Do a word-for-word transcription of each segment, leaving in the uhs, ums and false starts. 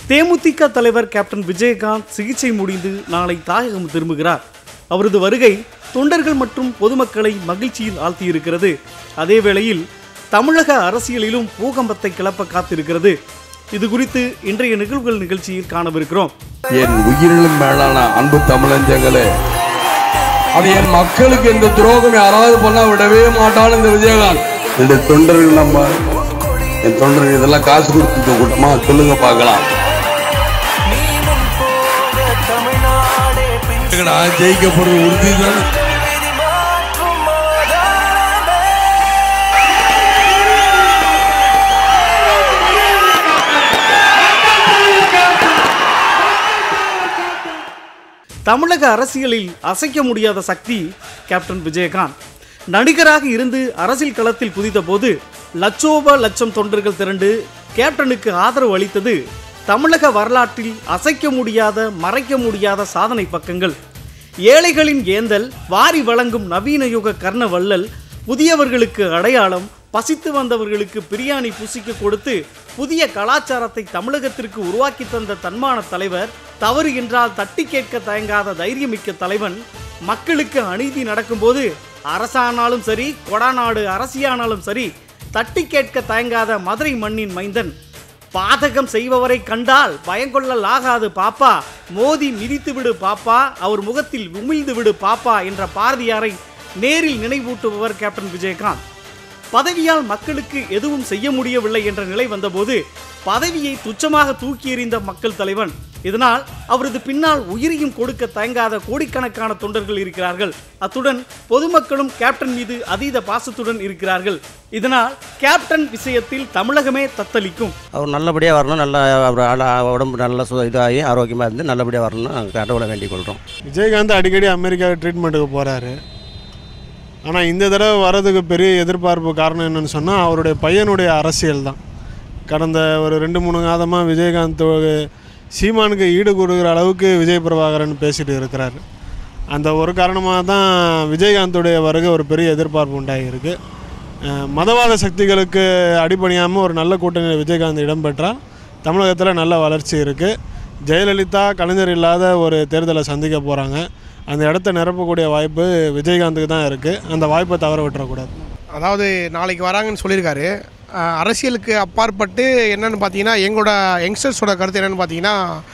தேமுதிக தலைவர் கேப்டன் விஜயகாந்த் சிகிச்சை முடிந்து நாளை தாயகம் திரும்புகிறார். அவரது வருகை தொண்டர்கள் மற்றும் பொதுமக்களை மகிழ்ச்சியில் ஆழ்த்தியிருக்கிறது. அதே வேளையில் தமிழக அரசியலிலும் பூகம்பத்தை கிளப்ப காத்திருக்கிறது. இது குறித்து இன்றைய நிகழ்வுகள் நிகழ்ச்சியில் காணவிருக்கிறோம். என் உயிரிலும் மேலான அன்பு தமிழஞ்சங்களே, அது என் மக்களுக்கு இந்த துரோகம் யாராவது பண்ணா விடவே மாட்டான் இந்த விஜயகாந்த். இந்த தொண்டர்கள் நம்ம என் தொண்டர்கள் இதெல்லாம் காசு கொடுத்து கூட்டமா சொல்லுங்க பார்க்கலாம். ஜெயிக்கப்படுற உறுதிதான். தமிழக அரசியலில் அசைக்க முடியாத சக்தி கேப்டன் விஜயகாந்த். நடிகராக இருந்து அரசியல் களத்தில் குதித்த போது லட்சோப லட்சம் தொண்டர்கள் திரண்டு கேப்டனுக்கு ஆதரவு அளித்தது தமிழக வரலாற்றில் அசைக்க முடியாத மறைக்க முடியாத சாதனை பக்கங்கள். ஏழைகளின் ஏந்தல், வாரி வழங்கும் நவீன யுக கர்ண வள்ளல், புதியவர்களுக்கு அடையாளம், பசித்து வந்தவர்களுக்கு பிரியாணி புசிக்க கொடுத்து புதிய கலாச்சாரத்தை தமிழகத்திற்கு உருவாக்கி தந்த தன்மான தலைவர், தவறு என்றால் தட்டி கேட்க தயங்காத தைரியமிக்க தலைவன், மக்களுக்கு அநீதி நடக்கும்போது அரசானாலும் சரி கொடாநாடு அரசியானாலும் சரி தட்டி கேட்க தயங்காத மதுரை மண்ணின் மைந்தன், பாதகம் செய்பவரை கண்டால் பயங்கொள்ளலாகாது பாப்பா, மோதி மிதித்து விடு பாப்பா, அவர் முகத்தில் உமிழ்ந்து விடு பாப்பா என்ற பாரதியாரை நேரில் நினைவூட்டுபவர் கேப்டன் விஜயகாந்த். பதவியால் மக்களுக்கு எதுவும் செய்ய முடியவில்லை என்ற நிலை வந்தபோது பதவியை துச்சமாக தூக்கி எறிந்த மக்கள் தலைவன். இதனால் அவரது பின்னால் உயிரையும் கொடுக்க தயங்காத கோடிக்கணக்கான தொண்டர்கள் இருக்கிறார்கள். அத்துடன் பொதுமக்களும் கேப்டன் மீது அதீத பாசத்துடன் இருக்கிறார்கள். இதனால் கேப்டன் விஷயத்தில் தமிழகமே தத்தளிக்கும். அவர் நல்லபடியாக வரணும், நல்ல அவர் உடம்பு நல்ல இதாகி ஆரோக்கியமாக இருந்து நல்லபடியாக வரணும் கடவுளை வேண்டிக் கொள்கிறோம். விஜயகாந்த் அடிக்கடி அமெரிக்கா ட்ரீட்மெண்ட்டுக்கு போகிறாரு. ஆனால் இந்த தடவை வர்றதுக்கு பெரிய எதிர்பார்ப்பு காரணம் என்னென்னு சொன்னால் அவருடைய பையனுடைய அரசியல் தான். கடந்த ஒரு ரெண்டு மூணு மாதமாக விஜயகாந்த் சீமானுக்கு ஈடு கொடுக்குற அளவுக்கு விஜய் பிரபாகரன் பேசிட்டு இருக்கிறார். அந்த ஒரு காரணமாக தான் விஜயகாந்தோடைய வருகை ஒரு பெரிய எதிர்பார்ப்பு உண்டாகியிருக்கு. மதவாத சக்திகளுக்கு அடிபணியாமல் ஒரு நல்ல கூட்டணியில் விஜயகாந்த் இடம்பெற்றால் தமிழகத்தில் நல்ல வளர்ச்சி இருக்குது. ஜெயலலிதா கலைஞர் இல்லாத ஒரு தேர்தலை சந்திக்க போகிறாங்க. அந்த இடத்த நிரப்பக்கூடிய வாய்ப்பு விஜயகாந்துக்கு தான் இருக்குது. அந்த வாய்ப்பை தவற விட்டுறக்கூடாது. அதாவது நாளைக்கு வராங்கன்னு சொல்லியிருக்காரு. அரசியலுக்கு அப்பாற்பட்டு என்னென்னு பார்த்தீங்கன்னா எங்களோட யங்ஸ்டர்ஸோட கருத்து என்னென்னு பார்த்தீங்கன்னா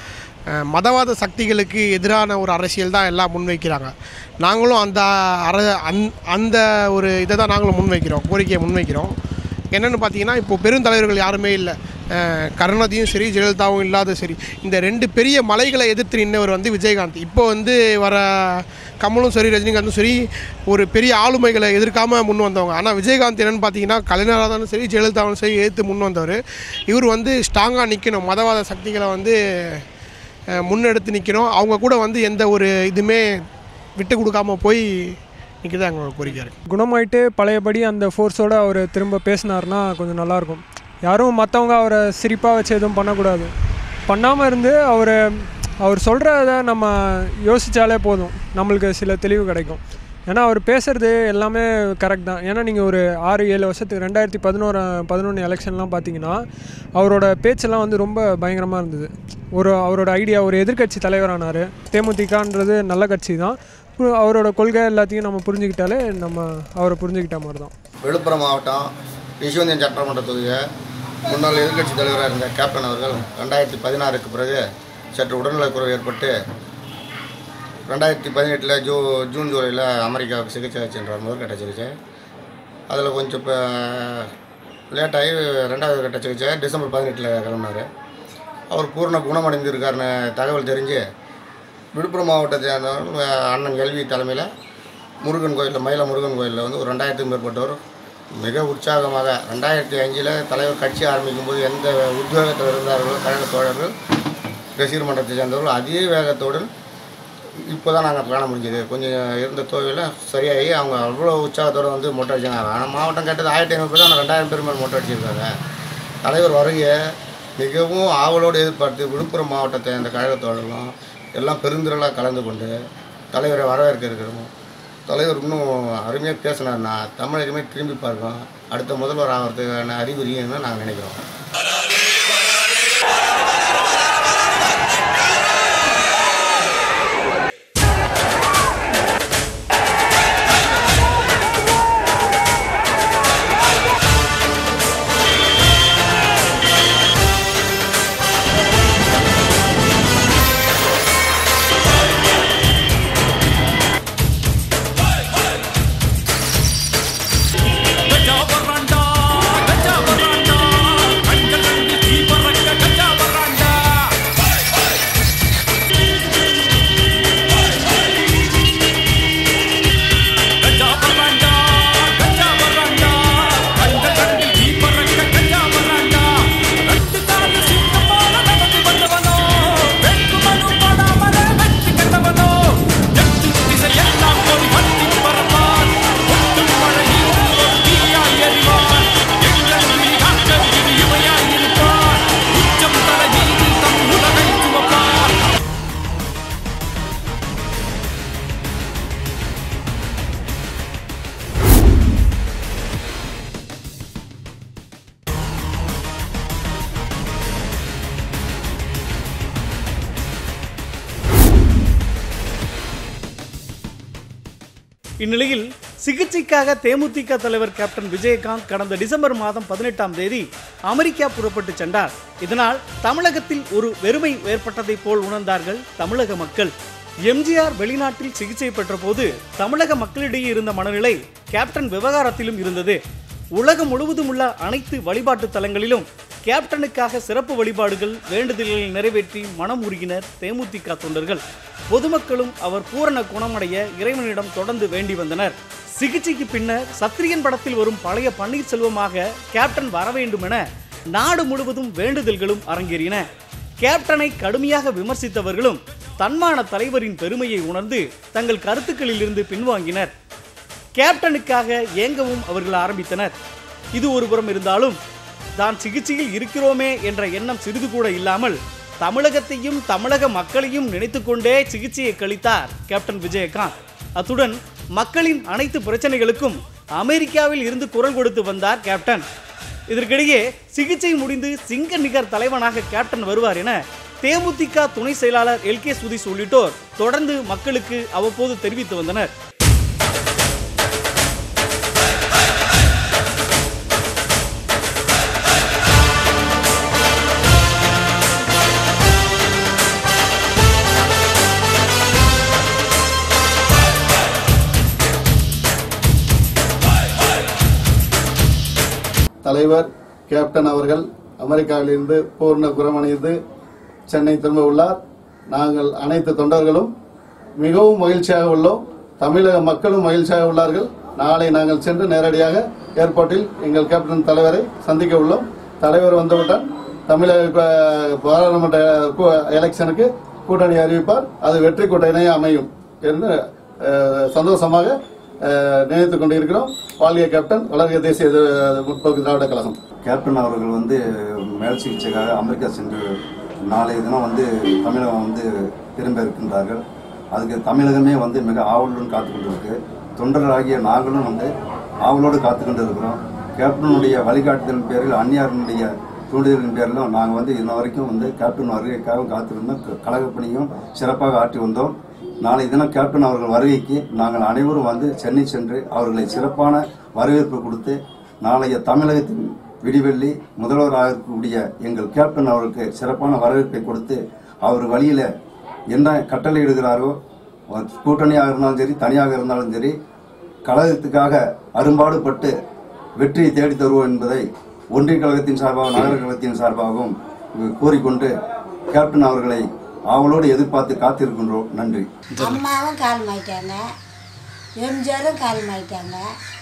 மதவாத சக்திகளுக்கு எதிரான ஒரு அரசியல் தான் எல்லாம் முன்வைக்கிறாங்க. நாங்களும் அந்த அர அந் அந்த ஒரு இதை தான் நாங்களும் முன்வைக்கிறோம், கோரிக்கையை முன்வைக்கிறோம். என்னென்னு பார்த்தீங்கன்னா இப்போது பெருந்தலைவர்கள் யாருமே இல்லை. கருணாநிதியும் சரி ஜெயலலிதாவும் இல்லாத சரி இந்த ரெண்டு பெரிய மலைகளை எதிர்த்து நின்றவர் வந்து விஜயகாந்த். இப்போ வந்து வர கமலும் சரி ரஜினிகாந்தும் சரி ஒரு பெரிய ஆளுமைகளை எதிர்க்காமல் முன் வந்தவங்க. ஆனால் விஜயகாந்த் என்னென்னு பார்த்தீங்கன்னா கலைஞராக இருந்தாலும் சரி ஜெயலலிதாவும் சரி எதிர்த்து முன் வந்தவர். இவர் வந்து ஸ்ட்ராங்காக நிற்கணும், மதவாத சக்திகளை வந்து முன்னெடுத்து நிற்கணும். அவங்க கூட வந்து எந்த ஒரு இதுவுமே விட்டு கொடுக்காமல் போய் நிற்கிறது எங்களோட கோரிக்கை இருக்குது. குணமாயிட்டு பழையபடி அந்த ஃபோர்ஸோடு அவர் திரும்ப பேசினார்னா கொஞ்சம் நல்லாயிருக்கும். யாரும் மற்றவங்க அவரை சிரிப்பாக வச்சு எதுவும் பண்ணக்கூடாது. பண்ணாமல் இருந்து அவர் அவர் சொல்கிறத நம்ம யோசித்தாலே போதும், நம்மளுக்கு சில தெளிவு கிடைக்கும். ஏன்னா அவர் பேசுகிறது எல்லாமே கரெக்ட் தான். ஏன்னா நீங்கள் ஒரு ஆறு ஏழு வருஷத்துக்கு ரெண்டாயிரத்தி பதினோரு பதினொன்று எலெக்ஷன்லாம் பார்த்தீங்கன்னா அவரோட பேச்செல்லாம் வந்து ரொம்ப பயங்கரமாக இருந்தது. ஒரு அவரோட ஐடியா, ஒரு எதிர்கட்சி தலைவரானார். தேமுதிகன்றது நல்ல கட்சி தான். அவரோட கொள்கை எல்லாத்தையும் நம்ம புரிஞ்சுக்கிட்டாலே நம்ம அவரை புரிஞ்சுக்கிட்ட மாதிரி தான். விழுப்புரம் மாவட்டம் யசுவந்தியம் சட்டமன்ற தொகுதியை முன்னாள் எதிர்கட்சி தலைவராக இருந்த கேப்டன் அவர்கள் ரெண்டாயிரத்தி பதினாறுக்கு பிறகு சற்று உடல்நலக்குறைவு ஏற்பட்டு ரெண்டாயிரத்தி பதினெட்டில் ஜூ ஜூன் ஜூலையில் அமெரிக்காவுக்கு சிகிச்சை சென்றார். முதற்கட்ட சிகிச்சை அதில் கொஞ்சம் இப்போ லேட்டாகி ரெண்டாவது கட்ட சிகிச்சை டிசம்பர் பதினெட்டில் கிளம்பினார். அவர் பூர்ண குணமடைந்திருக்காருன்னு தகவல் தெரிஞ்சு விழுப்புரம் மாவட்டத்தை சேர்ந்த அண்ணன் எல்வி தலைமையில் முருகன் கோயிலில் மயில முருகன் கோயிலில் வந்து ஒரு ரெண்டாயிரத்துக்கும் மேற்பட்டவர் மிக உற்சாகமாக ரெண்டாயிரத்தி அஞ்சில் தலைவர் கட்சி ஆரம்பிக்கும் போது எந்த உத்வேகத்தில் இருந்தார்களோ கழக தோழர்கள் ரசிகர் மன்றத்தை சேர்ந்தவர்கள் அதே வேகத்தோடு இப்போ தான் நாங்கள் காண முடிஞ்சது. கொஞ்சம் இருந்த தோல்வியில் சரியாகி அவங்க அவ்வளோ உற்சாகத்தோடு வந்து மொட்டை அடிச்சாங்க. ஆனால் மாவட்டம் கேட்டது ஆயிரத்தி ஐநூறு பேர் தான் ரெண்டாயிரம் பேர் மேலே மொட்டை அடிச்சிருக்காங்க. தலைவர் வருகையை மிகவும் ஆவலோடு எதிர்பார்த்து விழுப்புரம் மாவட்டத்தை அந்த கழக தோழர்களும் எல்லாம் பெருந்திரளாக கலந்து கொண்டு தலைவரை வரவேற்க இருக்கிறோம். தலைவர் இன்னும் அருமையாக பேசினார்னா தமிழகமே திரும்பி பார்க்கணும், அடுத்த முதல்வர் ஆகிறதுக்கான அறிகுறின்னு நாங்கள் நினைக்கிறோம். இந்நிலையில் சிகிச்சைக்காக தேமுதிக தலைவர் கேப்டன் விஜயகாந்த் கடந்த டிசம்பர் மாதம் பதினெட்டாம் தேதி அமெரிக்கா புறப்பட்டு சென்றார். இதனால் தமிழகத்தில் ஒரு வெறுமை ஏற்பட்டதை போல் உணர்ந்தார்கள் தமிழக மக்கள். எம்ஜிஆர் வெளிநாட்டில் சிகிச்சை பெற்ற போது தமிழக மக்களிடையே இருந்த மனநிலை கேப்டன் விவகாரத்திலும் இருந்தது. உலகம் முழுவதும் உள்ள அனைத்து வழிபாட்டு தலங்களிலும் கேப்டனுக்காக சிறப்பு வழிபாடுகள் வேண்டுதல்களை நிறைவேற்றி மனம் உருகினர் தேமுதிக தொண்டர்கள். பொதுமக்களும் அவர் பூரண குணமடைய இறைவனிடம் தொடர்ந்து வேண்டி வந்தனர். சிகிச்சைக்கு பின்னர் சத்திரியன் படத்தில் வரும் பழைய பன்னீர்செல்வமாக கேப்டன் வர வேண்டும் என நாடு முழுவதும் வேண்டுதல்களும் அரங்கேறின. கேப்டனை கடுமையாக விமர்சித்தவர்களும் தன்மான தலைவரின் பெருமையை உணர்ந்து தங்கள் கருத்துக்களில் இருந்து பின்வாங்கினர். கேப்டனுக்காக ஏங்கவும் அவர்கள் ஆரம்பித்தனர். இது ஒருபுறம் இருந்தாலும் தான் சிகிச்சையில் இருக்கிறோமே என்ற எண்ணம் சிறிது கூட இல்லாமல் தமிழகத்தையும் தமிழக மக்களையும் நினைத்துக்கொண்டே சிகிச்சையை கழித்தார் கேப்டன் விஜயகாந்த். அத்துடன் மக்களின் அனைத்து பிரச்சனைகளுக்கும் அமெரிக்காவில் இருந்து குரல் கொடுத்து வந்தார் கேப்டன். இதற்கிடையே சிகிச்சை முடிந்து சிங்க நிகர் தலைவனாக கேப்டன் வருவார் என தேமுதிக துணை செயலாளர் எல் கே சுதீஷ் உள்ளிட்டோர் தொடர்ந்து மக்களுக்கு அவ்வப்போது தெரிவித்து வந்தனர். தலைவர் கேப்டன் அவர்கள் அமெரிக்காவிலிருந்து பூர்ண குணமடைந்து சென்னை திரும்ப உள்ளார். நாங்கள் அனைத்து தொண்டர்களும் மிகவும் மகிழ்ச்சியாக உள்ளோம். தமிழக மக்களும் மகிழ்ச்சியாக உள்ளார்கள். நாளை நாங்கள் சென்று நேரடியாக ஏர்போர்ட்டில் எங்கள் கேப்டன் தலைவரை சந்திக்க உள்ளோம். தலைவர் வந்துவிட்டால் தமிழக பாராளுமன்ற எலெக்ஷனுக்கு கூட்டணி அறிவிப்பார். அது வெற்றி கூட்டணியே அமையும் என்று சந்தோஷமாக நினைத்துக் கொண்டிருக்கிறோம். வாழ்க கேப்டன், வளர்க தேசிய முற்போக்கு திராவிட கழகம். கேப்டன் அவர்கள் வந்து மேல் சிகிச்சைக்காக அமெரிக்கா சென்று நாளைய தினம் வந்து தமிழகம் வந்து திரும்ப இருக்கின்றார்கள். அதுக்கு தமிழகமே வந்து மிக ஆவலுடன் காத்து கொண்டிருக்கு. தொண்டர்களாகிய நாங்களும் வந்து ஆவலோடு காத்து கொண்டு இருக்கிறோம். கேப்டனுடைய வழிகாட்டுதலின் பேரில் அந்நியாரனுடைய தூண்டுதலின் பேரிலும் நாங்கள் வந்து இன்ன வரைக்கும் வந்து கேப்டன் வருகைக்காக காத்திருந்தோம். கழக பணியும் சிறப்பாக ஆற்றி வந்தோம். நாளை தினம் கேப்டன் அவர்கள் வருகைக்கு நாங்கள் அனைவரும் வந்து சென்னை சென்று அவர்களை சிறப்பான வரவேற்பு கொடுத்து நாளைய தமிழகத்தின் விடிவெள்ளி முதல்வராக இருக்கக்கூடிய எங்கள் கேப்டன் அவர்களுக்கு சிறப்பான வரவேற்பை கொடுத்து அவர் வழியில என்ன கட்டளையிடுகிறாரோ, கூட்டணியாக இருந்தாலும் சரி தனியாக இருந்தாலும் சரி, கழகத்துக்காக அரும்பாடுபட்டு வெற்றியை தேடி தருவோம் என்பதை ஒன்றிய கழகத்தின் சார்பாகவும் நகர கழகத்தின் சார்பாகவும் கூறிக்கொண்டு கேப்டன் அவர்களை அவளோடு எதிர்பார்த்து காத்திருக்கின்றோம். நன்றி. அம்மாவும் காலமாயிட்டாங்க, எம்ஜிஆரும் காலமாயிட்டாங்க,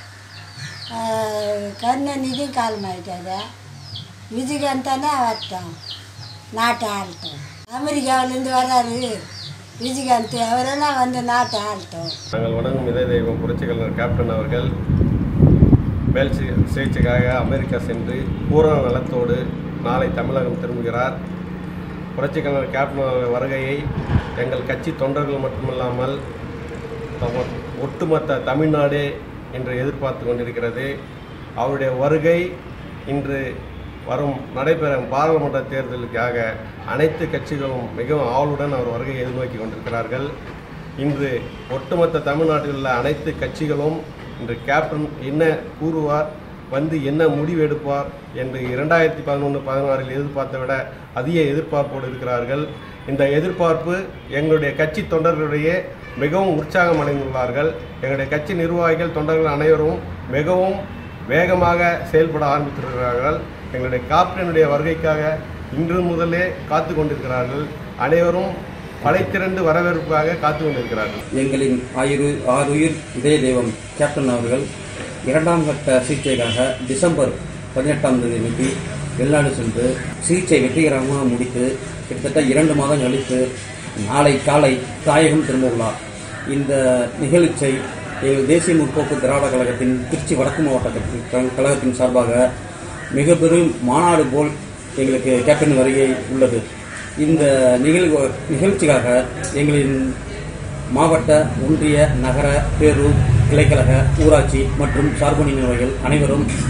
கருணாநிதியும் காலமாயிட்டாங்க, விஜயகாந்த் தானே வரட்டும், நாட்டை ஆளட்டும். அமெரிக்காவிலேருந்து வராரு விஜயகாந்த், அவரெல்லாம் வந்து நாட்டை ஆளட்டும். நாங்கள் வணங்கும் இதய தெய்வம் புரட்சிகலைஞர் கேப்டன் அவர்கள் மேல் சிகிச்சைக்காக அமெரிக்கா சென்று பூரண நலத்தோடு நாளை தமிழகம் திரும்புகிறார். புரட்சிகலைஞர் கேப்டன் வருகையை எங்கள் கட்சி தொண்டர்கள் மட்டுமில்லாமல் ஒட்டுமொத்த தமிழ்நாடே இன்று எதிர்பார்த்து கொண்டிருக்கிறது. அவருடைய வருகை இன்று வரும் நடைபெறும் பாராளுமன்ற தேர்தலுக்காக அனைத்து கட்சிகளும் மிகவும் ஆவலுடன் அவர் வருகையை எதிர்நோக்கி கொண்டிருக்கிறார்கள். இன்று ஒட்டுமொத்த தமிழ்நாட்டில் உள்ள அனைத்து கட்சிகளும் இன்று கேப்டன் என்ன கூறுவார், வந்து என்ன முடிவு எடுப்பார் என்று இரண்டாயிரத்தி பதினொன்று பதினாறில் எதிர்பார்த்தை விட அதிக எதிர்பார்ப்போடு இருக்கிறார்கள். இந்த எதிர்பார்ப்பு எங்களுடைய கட்சி தொண்டர்களுடைய மிகவும் உற்சாகம் அடைந்துள்ளார்கள். எங்களுடைய கட்சி நிர்வாகிகள் தொண்டர்கள் அனைவரும் மிகவும் வேகமாக செயல்பட ஆரம்பித்திருக்கிறார்கள். எங்களுடைய கேப்டனுடைய வருகைக்காக இன்று முதலே காத்து கொண்டிருக்கிறார்கள். அனைவரும் படைத்திரண்டு வரவேற்புக்காக காத்து கொண்டிருக்கிறார்கள். எங்களின் ஆயிரு ஆறுயிர் இதய தெய்வம் கேப்டன் அவர்கள் இரண்டாம் கட்ட சிகிச்சைக்காக டிசம்பர் பதினெட்டாம் தேதி அன்றைக்கி வெளிநாடு சென்று சிகிச்சை வெற்றிகரமாக முடித்து கிட்டத்தட்ட இரண்டு மாதம் கழித்து நாளை காலை தாயகம் திரும்ப உள்ளார். இந்த நிகழ்ச்சியை எங்கள் தேசிய முற்போக்கு திராவிட கழகத்தின் திருச்சி வடக்கு மாவட்ட கழகத்தின் சார்பாக மிக பெரும் மாநாடு போல் எங்களுக்கு கேப்டன் வருகை உள்ளது. இந்த நிகழ்வு நிகழ்ச்சிக்காக எங்களின் மாவட்ட, ஒன்றிய, நகர, பேரூர், கிளைக்கழக, ஊராட்சி மற்றும் சார்பு நிர்வாகிகள் அனைவரும்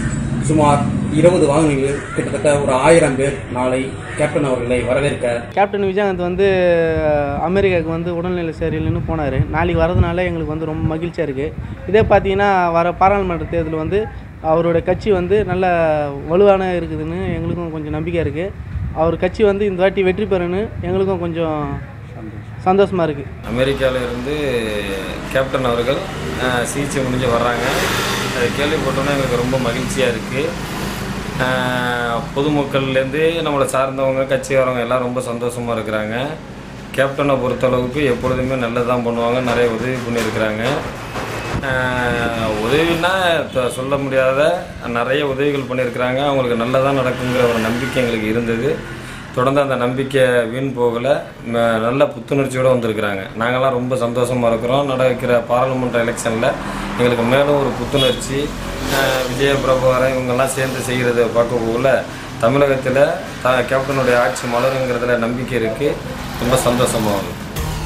சுமார் இருபது வாகனங்களில் கிட்டத்தட்ட ஒரு ஆயிரம் பேர் நாளை கேப்டன் அவர்களை வரவேற்க. கேப்டன் விஜயகாந்த் வந்து அமெரிக்காவுக்கு வந்து உடல்நிலை சரியில்லைன்னு போனார். நாளைக்கு வரதுனால எங்களுக்கு வந்து ரொம்ப மகிழ்ச்சியாக இருக்குது. இதே பார்த்தீங்கன்னா வர பாராளுமன்ற தேர்தல் வந்து அவரோட கட்சி வந்து நல்ல வலுவான இருக்குதுன்னு எங்களுக்கும் கொஞ்சம் நம்பிக்கை இருக்குது. அவர் கட்சி வந்து இந்த வாட்டி வெற்றி பெறுன்னு எங்களுக்கும் கொஞ்சம் சந்தோஷமாக இருக்குது. அமெரிக்காவில் இருந்து கேப்டன் அவர்கள் சிகிச்சை முடிஞ்சு வர்றாங்க. அதை கேள்விப்பட்டோன்னா எங்களுக்கு ரொம்ப மகிழ்ச்சியாக இருக்குது. பொதுமக்கள்லேருந்து நம்மளை சார்ந்தவங்க கட்சிக்காரவங்க எல்லாம் ரொம்ப சந்தோஷமாக இருக்கிறாங்க. கேப்டனை பொறுத்தளவுக்கு எப்பொழுதுமே நல்லதான் பண்ணுவாங்க, நிறைய உதவி பண்ணியிருக்கிறாங்க. உதவின்னா சொல்ல முடியாத நிறைய உதவிகள் பண்ணியிருக்கிறாங்க. அவங்களுக்கு நல்லதாக நடக்குங்கிற ஒரு நம்பிக்கை எங்களுக்கு இருந்தது. தொடர்ந்து அந்த நம்பிக்கை வீண் போகலை, நல்ல புத்துணர்ச்சியோடு வந்திருக்கிறாங்க. நாங்கள்லாம் ரொம்ப சந்தோஷமாக இருக்கிறோம். நடக்கிற பாராளுமன்ற எலெக்ஷனில் எங்களுக்கு மேலும் ஒரு புத்துணர்ச்சி, விஜய பிரபாகரன் இவங்கெல்லாம் சேர்ந்து செய்கிறத பார்க்க போகல தமிழகத்தில் த கேப்டனுடைய ஆட்சி மலருங்கிறதுல நம்பிக்கை இருக்குது. ரொம்ப சந்தோஷமாக இருக்குது.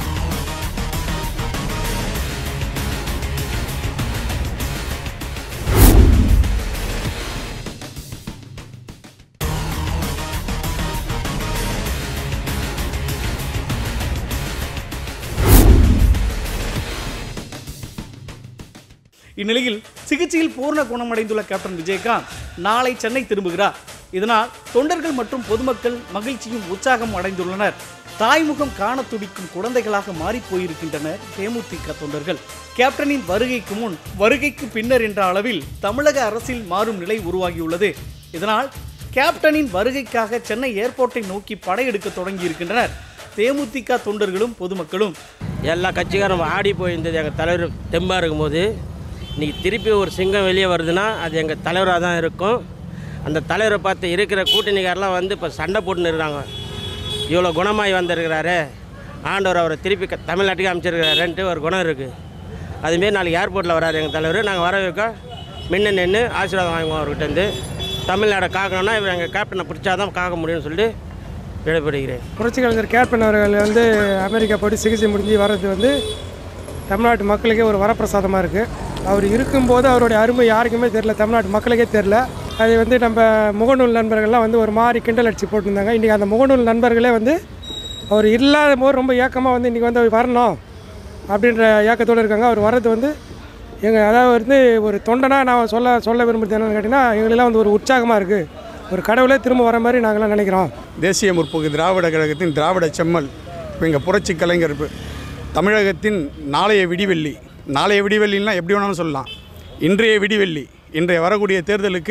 இந்நிலையில் சிகிச்சையில் பூர்ண குணமடைந்துள்ள கேப்டன் விஜயகாந்த் நாளை சென்னை திரும்புகிறார். இதனால் தொண்டர்கள் மற்றும் பொதுமக்கள் மகிழ்ச்சியும் உற்சாகம் அடைந்துள்ளனர். தாய்முகம் காண துடிக்கும் குழந்தைகளாக மாறி போயிருக்கின்றனர் தேமுதிக தொண்டர்கள். கேப்டனின் வருகைக்கு முன் வருகைக்கு பின்னர் என்ற அளவில் தமிழக அரசில் மாறும் நிலை உருவாகியுள்ளது. இதனால் கேப்டனின் வருகைக்காக சென்னை ஏர்போர்ட்டை நோக்கி படையெடுக்க தொடங்கி இருக்கின்றனர் தேமுதிக தொண்டர்களும் பொதுமக்களும். எல்லா கட்சிக்காரும் ஆடி போயிருந்தது எங்கள் தலைவர் தெம்பாக இருக்கும்போது, இன்றைக்கி திருப்பி ஒரு சிங்கம் வெளியே வருதுன்னா அது எங்கள் தலைவராக தான் இருக்கும். அந்த தலைவரை பார்த்து இருக்கிற கூட்டணிக்காரெலாம் வந்து இப்போ சண்டை போட்டுன்னு இருக்காங்க. இவ்வளோ குணமாகி வந்திருக்கிறாரு, ஆண்டவர் அவரை திருப்பி க தமிழ்நாட்டுக்கு அமைச்சிருக்கிறாருன்ட்டு ஒரு குணம் இருக்குது. அதுமாரி நாளைக்கு ஏர்போர்ட்டில் வராரு எங்கள் தலைவர். நாங்கள் வர வைக்க முன்ன நின்று ஆசீர்வாதம் வாங்குவோம் அவர்கிட்டருந்து. தமிழ்நாடை காக்கணும்னா இவர் எங்கள் கேப்டனை பிடிச்சா தான் காக்க முடியும்னு சொல்லிட்டு விடைபெறுகிறேன். புரட்சி கலைஞர் கேப்டன் அவர்கள் வந்து அமெரிக்கா போய்ட்டு சிகிச்சை முடிஞ்சு வர்றது வந்து தமிழ்நாட்டு மக்களுக்கே ஒரு வரப்பிரசாதமாக இருக்குது. அவர் இருக்கும்போது அவருடைய அருமை யாருக்குமே தெரில, தமிழ்நாட்டு மக்களுக்கே தெரில. அது வந்து நம்ம முகநூல் நண்பர்கள்லாம் வந்து ஒரு மாதிரி கிண்டல் அடித்து போட்டுருந்தாங்க. இன்றைக்கி அந்த முகநூல் நண்பர்களே வந்து அவர் இல்லாத போது ரொம்ப ஏக்கமாக வந்து இன்றைக்கி வந்து அவர் வரணும் அப்படின்ற ஏக்கத்தோடு இருக்காங்க. அவர் வர்றது வந்து எங்கள் அதாவது வந்து ஒரு தொண்டனாக நான் சொல்ல சொல்ல விரும்புகிறது என்னென்னு கேட்டிங்கன்னா, எங்களெல்லாம் வந்து ஒரு உற்சாகமாக இருக்குது. ஒரு கடவுளே திரும்ப வர மாதிரி நாங்களாம் நினைக்கிறோம். தேசிய முற்போக்கு திராவிட கழகத்தின் திராவிட செம்மல் எங்கள் புரட்சி கலைஞர் தமிழகத்தின் நாளைய விடிவெள்ளி. நாளைய விடிவெள்ளின்னா எப்படி வேணாலும் சொல்லலாம். இன்றைய விடிவெள்ளி, இன்றைய வரக்கூடிய தேர்தலுக்கு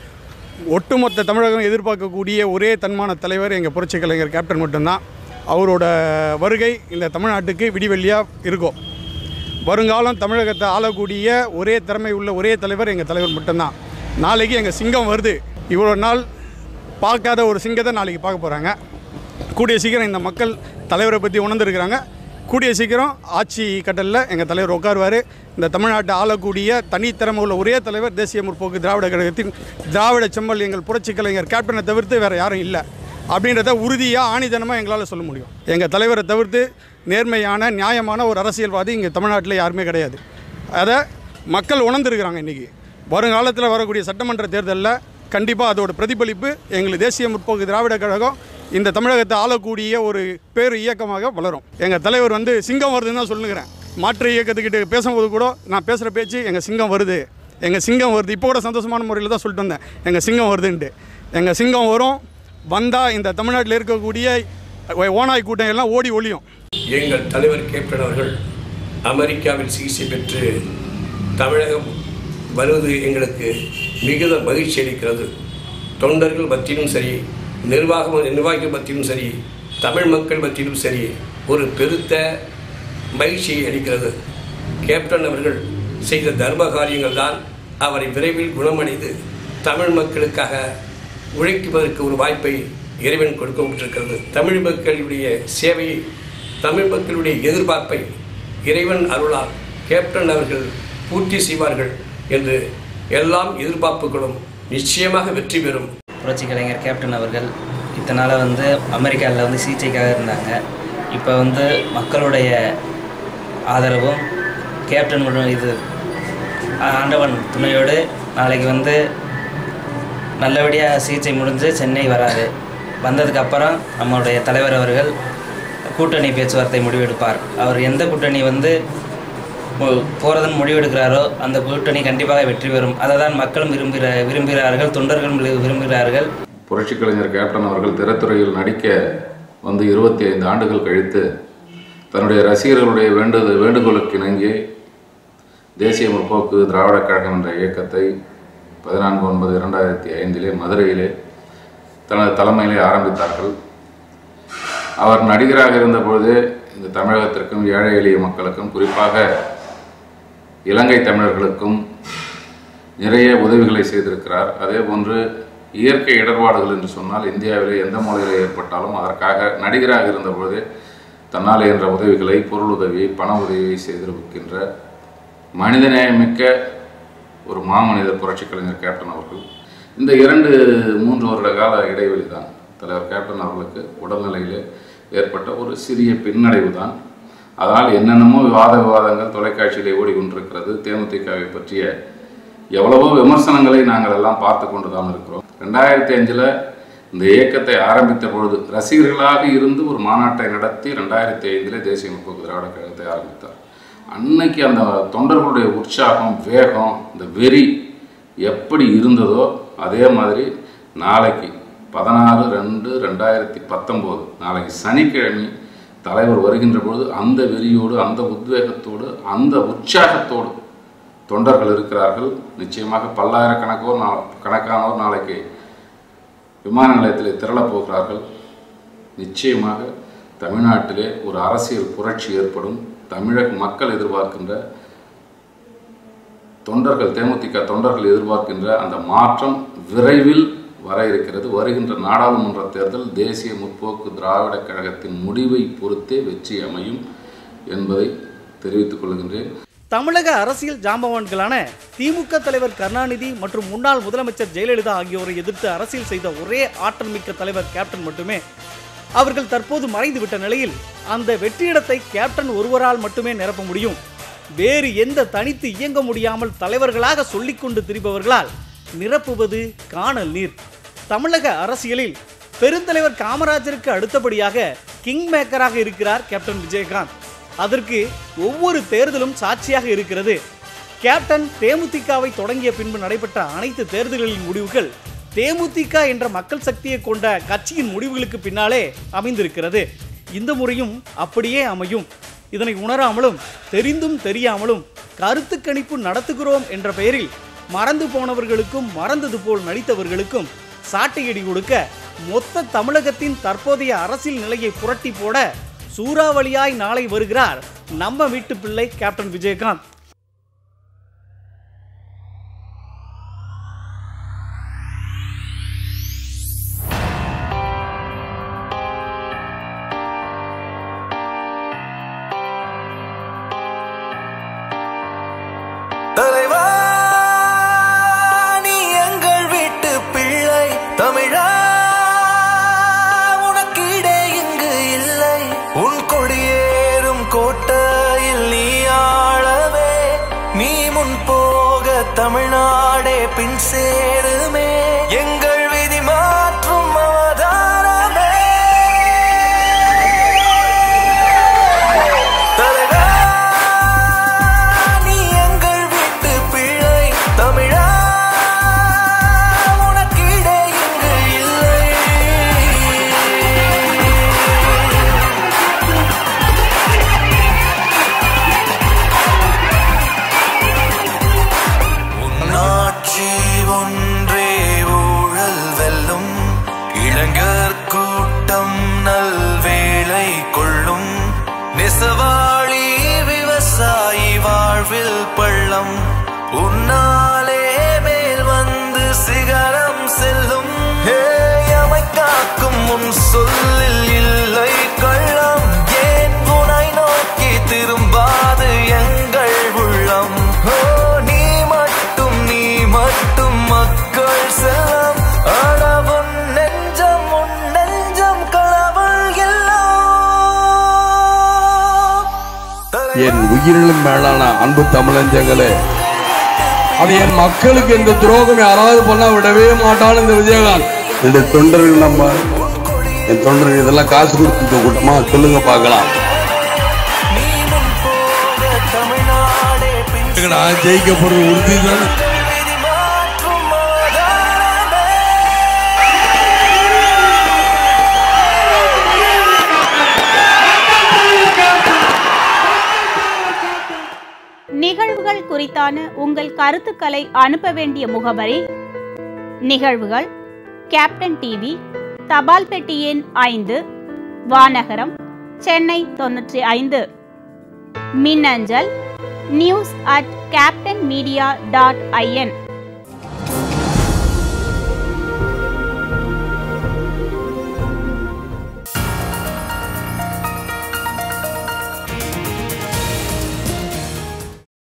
ஒட்டுமொத்த தமிழகம் எதிர்பார்க்கக்கூடிய ஒரே தன்மான தலைவர் எங்கள் புரட்சி கலைஞர் கேப்டன் மட்டும்தான். அவரோட வருகை இந்த தமிழ்நாட்டுக்கு விடிவெள்ளியாக இருக்கும். வருங்காலம் தமிழகத்தை ஆளக்கூடிய ஒரே திறமை உள்ள ஒரே தலைவர் எங்கள் தலைவர் மட்டும்தான். நாளைக்கு எங்கள் சிங்கம் வருது. இவ்வளோ நாள் பார்க்காத ஒரு சிங்கத்தை நாளைக்கு பார்க்க போகிறாங்க. கூடிய சீக்கிரம் இந்த மக்கள் தலைவரை பற்றி உணர்ந்துருக்கிறாங்க. கூடிய சீக்கிரம் ஆட்சி கட்டலில் எங்கள் தலைவர் உட்காருவார். இந்த தமிழ்நாட்டை ஆளக்கூடிய தனித்திறமை உள்ள ஒரே தலைவர் தேசிய முற்போக்கு திராவிட கழகத்தின் திராவிட செம்மல் எங்கள் புரட்சி கலைஞர் கேப்டனை தவிர்த்து வேறு யாரும் இல்லை அப்படின்றத உறுதியாக ஆணித்தனமாக எங்களால் சொல்ல முடியும். எங்கள் தலைவரை தவிர்த்து நேர்மையான நியாயமான ஒரு அரசியல்வாதி இங்கே தமிழ்நாட்டில் யாருமே கிடையாது. அதை மக்கள் உணர்ந்துருக்கிறாங்க. இன்றைக்கி வருங்காலத்தில் வரக்கூடிய சட்டமன்ற தேர்தலில் கண்டிப்பாக அதோட பிரதிபலிப்பு எங்களுக்கு தேசிய முற்போக்கு திராவிட கழகம் இந்த தமிழகத்தை ஆளக்கூடிய ஒரு பேர் இயக்கமாக வளரும். எங்கள் தலைவர் வந்து சிங்கம் வருதுன்னு தான் சொல்லுகிறேன். மாற்று இயக்கத்துக்கிட்ட பேசும்போது கூட நான் பேசுகிற பேச்சு எங்கள் சிங்கம் வருது, எங்கள் சிங்கம் வருது. இப்போ கூட சந்தோஷமான முறையில் தான் சொல்லிட்டு வந்தேன் எங்கள் சிங்கம் வருதுன்ட்டு. எங்கள் சிங்கம் வரும். வந்தால் இந்த தமிழ்நாட்டில் இருக்கக்கூடிய ஓனாய் கூட்டம் எல்லாம் ஓடி ஒழியும். எங்கள் தலைவர் கேப்டன் அவர்கள் அமெரிக்காவில் சிகிச்சை பெற்று தமிழகம் வருவது எங்களுக்கு மிகுந்த மகிழ்ச்சி அளிக்கிறது. தொண்டர்கள் மத்தியிலும் சரி, நிர்வாகம் நிர்வாகிகள் மத்தியிலும் சரி, தமிழ் மக்கள் மத்தியிலும் சரி ஒரு பெருத்த மகிழ்ச்சியை அளிக்கிறது. கேப்டன் அவர்கள் செய்த தர்ம காரியங்கள் தான் அவரை விரைவில் குணமடைந்து தமிழ் மக்களுக்காக உழைக்குவதற்கு ஒரு வாய்ப்பை இறைவன் கொடுக்கப்பட்டிருக்கிறது. தமிழ் மக்களுடைய சேவையை, தமிழ் மக்களுடைய எதிர்பார்ப்பை இறைவன் அருளால் கேப்டன் அவர்கள் பூர்த்தி செய்வார்கள் என்று எல்லாம் எதிர்பார்ப்புகளும் நிச்சயமாக வெற்றி பெறும். புரட்சி கலைஞர் கேப்டன் அவர்கள் இத்தனை நாளாக வந்து அமெரிக்காவில் வந்து சிகிச்சைக்காக இருந்தாங்க. இப்போ வந்து மக்களுடைய ஆதரவும் கேப்டன் இது ஆண்டவன் துணையோடு நாளைக்கு வந்து நல்லபடியாக சிகிச்சை முடிஞ்சு சென்னை வராரு. வந்ததுக்கப்புறம் நம்மளுடைய தலைவர் அவர்கள் கூட்டணி பேச்சுவார்த்தை முடிவெடுப்பார். அவர் எந்த கூட்டணி வந்து போகிறதுன்னு முடிவெடுக்கிறாரோ அந்த கூட்டணி கண்டிப்பாக வெற்றி பெறும். அதை தான் மக்களும் விரும்புகிற விரும்புகிறார்கள், தொண்டர்களும் விரும்புகிறார்கள். புரட்சி கலைஞர் கேப்டன் அவர்கள் திரைத்துறையில் நடிக்க வந்து இருபத்தி ஐந்து ஆண்டுகள் கழித்து தன்னுடைய ரசிகர்களுடைய வேண்டு வேண்டுகோளுக்கு இணங்கி தேசிய முற்போக்கு திராவிட கழகம் என்ற இயக்கத்தை பதினான்கு ஒன்பது இரண்டாயிரத்தி ஐந்திலே மதுரையிலே தனது தலைமையிலே ஆரம்பித்தார்கள். அவர் நடிகராக இருந்த பொழுதே இந்த தமிழகத்திற்கும் ஏழை எளிய மக்களுக்கும் குறிப்பாக இலங்கை தமிழர்களுக்கும் நிறைய உதவிகளை செய்திருக்கிறார். அதே போன்று இயற்கை இடர்பாடுகள் என்று சொன்னால் இந்தியாவிலே எந்த மூலையில் ஏற்பட்டாலும் அதற்காக நடிகராக இருந்த பொழுதே தன்னால் என்ற உதவிகளை, பொருள் உதவி, பண உதவியை செய்திருக்கின்ற மனிதநேயமிக்க ஒரு மாமனிதர் புரட்சி கலைஞர் கேப்டன் அவர்கள். இந்த இரண்டு மூன்று வருட கால இடைவெளி தான் தலைவர் கேப்டன் அவர்களுக்கு உடல்நிலையில் ஏற்பட்ட ஒரு சிறிய பின்னடைவு தான். அதனால் என்னென்னமோ விவாத விவாதங்கள் தொலைக்காட்சியிலே ஓடிக்கொண்டிருக்கிறது. தேமுதிகவை பற்றிய எவ்வளவோ விமர்சனங்களை நாங்கள் எல்லாம் பார்த்து கொண்டு தான் இருக்கிறோம். ரெண்டாயிரத்தி அஞ்சில் இந்த இயக்கத்தை ஆரம்பித்த பொழுது ரசிகர்களாக இருந்து ஒரு மாநாட்டை நடத்தி ரெண்டாயிரத்தி ஐந்திலே தேசிய முற்போக்கு திராவிட கழகத்தை ஆரம்பித்தார். அன்னைக்கு அந்த தொண்டர்களுடைய உற்சாகம், வேகம், இந்த வெறி எப்படி இருந்ததோ அதே மாதிரி நாளைக்கு பதினாறு ரெண்டு ரெண்டாயிரத்தி பத்தொம்போது நாளைக்கு சனிக்கிழமை தலைவர் வருகின்ற பொழுது அந்த வெறியோடு, அந்த உத்வேகத்தோடு, அந்த உற்சாகத்தோடு தொண்டர்கள் இருக்கிறார்கள். நிச்சயமாக பல்லாயிரக்கணக்கோர் நா கணக்கானோர் நாளைக்கு விமான நிலையத்தில் திரளப் போகிறார்கள். நிச்சயமாக தமிழ்நாட்டிலே ஒரு அரசியல் புரட்சி ஏற்படும். தமிழக மக்கள் எதிர்பார்க்கின்ற தொண்டர்கள், தேமுதிக தொண்டர்கள் எதிர்பார்க்கின்ற அந்த மாற்றம் விரைவில் வர இருக்கிறது. வருகின்ற நாடாளுமன்ற தேர்தல் தேசிய முற்போக்கு திராவிட கழகத்தின் முடிவை பொறுத்தே வெற்றி அமையும் என்பதை தெரிவித்துக் கொள்கின்றேன். தமிழக அரசியல் ஜாம்பவான்களான திமுக தலைவர் கருணாநிதி மற்றும் முன்னாள் முதலமைச்சர் ஜெயலலிதா ஆகியோரை எதிர்த்து அரசியல் செய்த ஒரே ஆற்றல் மிக்க தலைவர் கேப்டன் மட்டுமே. அவர்கள் தற்போது மறைந்துவிட்ட நிலையில் அந்த வெற்றியிடத்தை கேப்டன் ஒருவரால் மட்டுமே நிரப்ப முடியும். வேறு எந்த தனித்து இயங்க முடியாமல் தலைவர்களாக சொல்லிக்கொண்டு திரிபவர்களால் நிரப்புவது காணல் நீர். தமிழக அரசியலில் பெருந்தலைவர் காமராஜருக்கு அடுத்தபடியாக கிங் மேக்கராக இருக்கிறார் கேப்டன் விஜயகாந்த். அதற்கு ஒவ்வொரு தேர்தலும் சாட்சியாக இருக்கிறது. கேப்டன் தேமுதிகவை தொடங்கிய பின்பு நடைபெற்ற அனைத்து தேர்தல்களின் முடிவுகள் தேமுதிக என்ற மக்கள் சக்தியை கொண்ட கட்சியின் முடிவுகளுக்கு பின்னாலே அமைந்திருக்கிறது. இந்த முறையும் அப்படியே அமையும். இதனை உணராமலும் தெரிந்தும் தெரியாமலும் கருத்து கணிப்பு நடத்துகிறோம் என்ற பெயரில் மறந்து போனவர்களுக்கும் மறந்தது போல் நடித்தவர்களுக்கும் சாட்டையடி கொடுக்க மொத்த தமிழகத்தின் தற்போதைய அரசியல் நிலையை புரட்டி போட சூறாவளியாய் நாளை வருகிறார் நம்ம வீட்டு பிள்ளை கேப்டன் விஜயகாந்த். தமிழ்நாடே பின் சேருமே எங்கள் விதி மாற்றும் அவதாரமே. தலைவா நீ எங்கள் வீட்டு பிள்ளை, தமிழா உனக்கிடே இங்கு இல்லை. உன்னாட்சி ஒன்றே ஊழல் வெல்லும், இளைஞர் கூட்டம் நல்வேளை கொள்ளும், நெசவாளி விவசாயி வாழ்வில் பள்ளம் உன்னாலே மேல் வந்து சிகரம் செல்லும். எமை காக்கும் உன் சொல்லில் இல்லை கள்ளம், ஏன் உனை நோக்கி திரும்பாது எங்கள் உள்ளம். நீ மட்டும் நீ மட்டும் மக்கள் செல்லம், அளவும் நெஞ்சம் உன் நெஞ்சம் களவல் எல்லாம். என் உயிரிலும் மேலான அன்பு தமிழஞ்சங்களே, அது என் மக்களுக்கு இந்த துரோகம் யாராவது பண்ணா விடவே மாட்டான்னு இந்த விஜயகாந்த். இந்த தொண்டர்கள் நம்ம என் தொண்டர்கள் இதெல்லாம் காசு கொடுத்து கூட்டமா சொல்லுங்க பார்க்கலாம். ஜெயிக்க போறது உறுதிதான். நிகழ்வுகள் குறித்தான உங்கள் கருத்துக்களை அனுப்ப வேண்டிய முகவரி நிகழ்வுகள் கேப்டன் டிவி, தபால் பெட்டி எண் ஐந்து, வானகரம், சென்னை தொன்னூற்றி ஐந்து. மின்னஞ்சல் news at captain media dot IN.